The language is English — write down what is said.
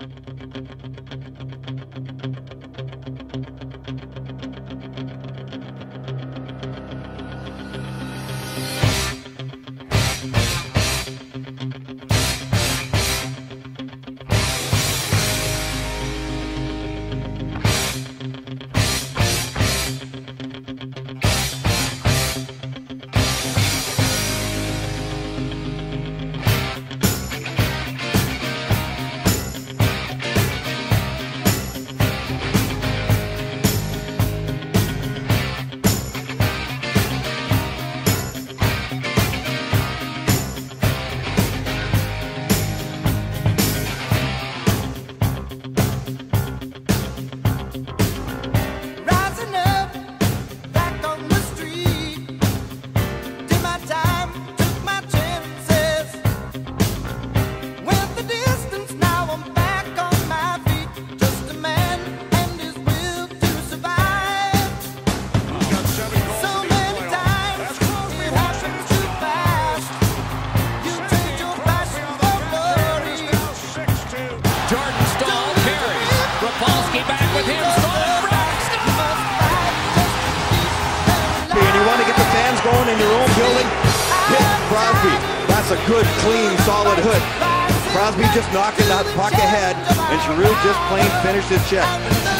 Going in your own building, hit Crosby. That's a good, clean, solid hook. Crosby just knocking that puck ahead, and Giroux just plain finished his check.